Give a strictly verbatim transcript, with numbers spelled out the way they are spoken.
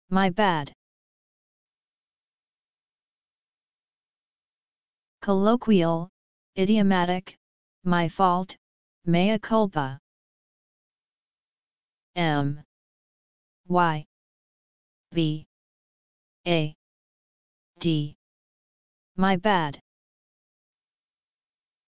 My bad. Colloquial, idiomatic, my fault, mea culpa. M Y B A D. My bad.